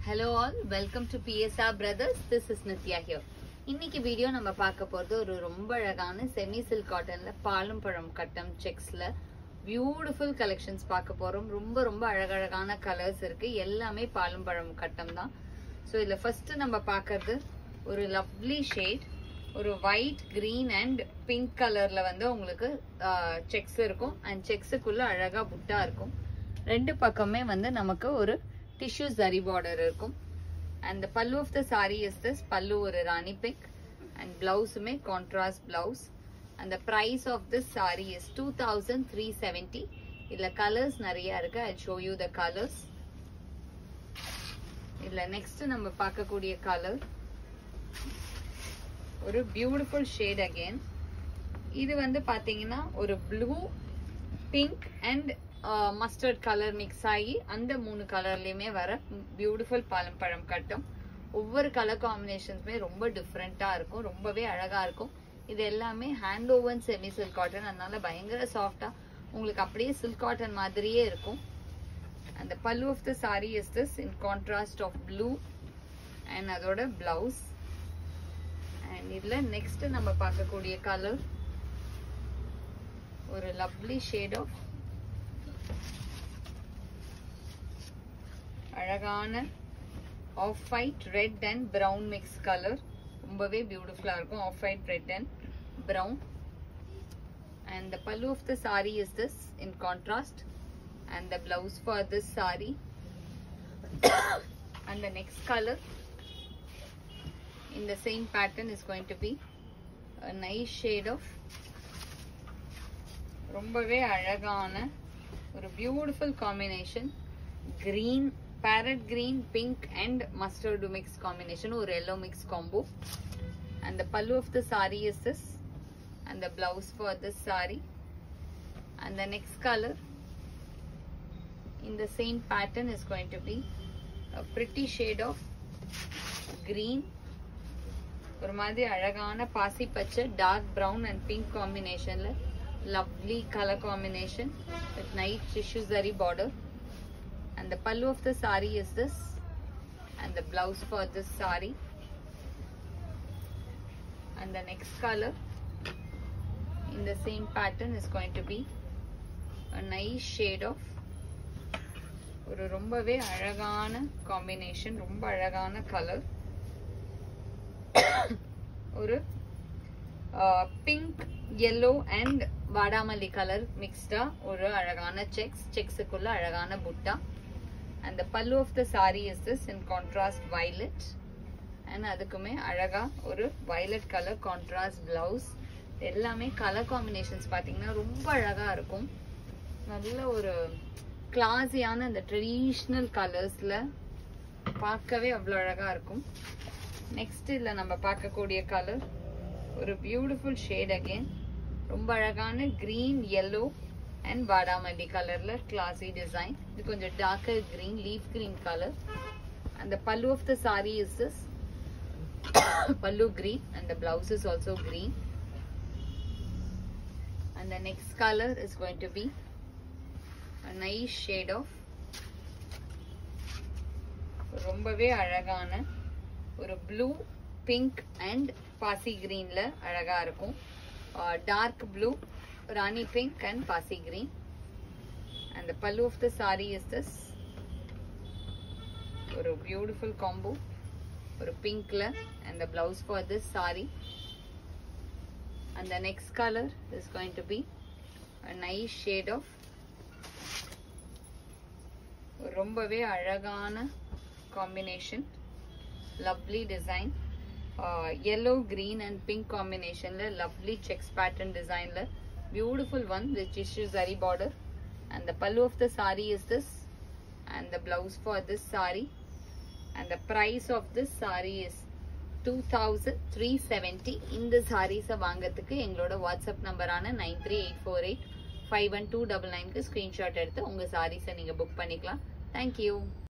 Hello all, welcome to PSR Brothers. This is Nithya here. இன்னைக்கு video நம்ம பார்க்க போறது ஒரு ரொம்ப அழகான செமி சில்க் காட்டன்ல பாலும் பழம் கட்டம் செக்ஸ்ல பியூட்டிஃபுல் கலெக்ஷன்ஸ் பார்க்க போறோம். ரொம்ப அழகழகான கலர்ஸ் இருக்கு. எல்லாமே பாலும் பழம் கட்டம் தான். ஸோ இதுல ஃபர்ஸ்ட் நம்ம பார்க்கறது ஒரு லவ்லி ஷேட், ஒரு ஒயிட் கிரீன் அண்ட் பிங்க் கலர்ல வந்து உங்களுக்கு செக்ஸ் இருக்கும். அண்ட் செக்ஸுக்குள்ள அழகா புட்டா இருக்கும். ரெண்டு பக்கமே வந்து நமக்கு ஒரு tissue zari border irukum. And the pallu of the saree is this. Pallu oru rani pink and blouse me contrast blouse. And the price of this saree is 2370. Illa colors nariya irukku. I'll show you the colors. Illa next நம்ம பார்க்கக்கூடிய color ஒரு beautiful shade again. இது வந்து பாத்தீங்கன்னா ஒரு blue, pink and mustard color mix ஆகி அந்த மூணு கலர்லயுமே வர பியூட்டிஃபுல் பாலும் பழம் கட்டும். ஒவ்வொரு கலர் காம்பினேஷன்ஸுமே ரொம்ப டிஃப்ரெண்டா இருக்கும், ரொம்பவே அழகா இருக்கும். இது எல்லாமே hand woven semi silk cotton, அதனால பயங்கர சாஃப்டா உங்களுக்கு அப்படியே சில்க் காட்டன் மாதிரியே இருக்கும். அந்த pallu of the sari is this in contrast of blue and அதோட பிளவுஸ். அண்ட் இதுல நெக்ஸ்ட் நம்ம பார்க்கக்கூடிய கலர் ஒரு லவ்லி ஷேட் ஆஃப் அழகான off white red and brown mix colour. ரொம்பவே பியூட்டிஃபுல்லா இருக்கும். Off white red and brown. And the pallu of the sari is this in contrast and the blouse for this sari. And the next colour in the same pattern is going to be a nice shade of ரொம்பவே அழகான ஒரு beautiful combination green, parrot green, pink and mustard mix combination, or yellow mix combo. And the pallu of the saree is this and the blouse for this saree. And the next color in the same pattern is going to be a pretty shade of green, ஒரு மாதிரி அழகான பாசி பச்சை dark brown and pink combination ல lovely color combination with nice tissue zari border. And the pallu of the saree is this and the blouse for this saree. And the next color in the same pattern is going to be a nice shade of ஒரு ரொம்பவே அழகான combination, ரொம்ப அழகான color. ஒரு pink yellow and வாடாமல்லி colour மிக்ஸ்டா ஒரு அழகான செக்ஸுக்குள்ள அழகான புட்டா. And the pallu of the saree is this in contrast violet. And அதுக்குமே அழகா ஒரு violet color contrast blouse. எல்லாமே கலர் காம்பினேஷன்ஸ் பாத்தீங்கன்னா ரொம்ப அழகா இருக்கும். நல்ல ஒரு கிளாஸியான அந்த ட்ரெடிஷ்னல் கலர்ஸ்ல பார்க்கவே அவ்வளவு அழகா இருக்கும். நெக்ஸ்ட் இதுல நம்ம பார்க்கக்கூடிய கலர் ஒரு பியூட்டிஃபுல் ஷேட் அகைன். ரொம்ப அழகான கிரீன் yellow and வாடாமல்லி கலர்ல கிளாசி டிசைன். இது கொஞ்சம் darker green, leaf green colour. And the pallu of the saree is this pallu green and the blouse is also green. And the next color is going to be a nice shade of ரொம்பவே அழகான ஒரு blue, pink and பாசி கிரீன்ல அழகா இருக்கும். Dark blue, rani pink and பாசி green. And the pallu of the saree is this ஒரு beautiful combo ஒரு பிங்க்ல and the blouse for this saree. And the next color is going to be a nice shade of ரொம்பவே அழகான combination, lovely design. Yellow, green and pink combination la lovely checks pattern design la beautiful one with tissue zari border. And the pallu of the saree is this and the blouse for this saree. And the price of this saree is 2370. இந்த sarees வாங்குறதுக்கு எங்களோட WhatsApp நம்பரான 9384851299 க்கு screenshot எடுத்து உங்க sarees நீங்க book பண்ணிக்கலாம். Thank you.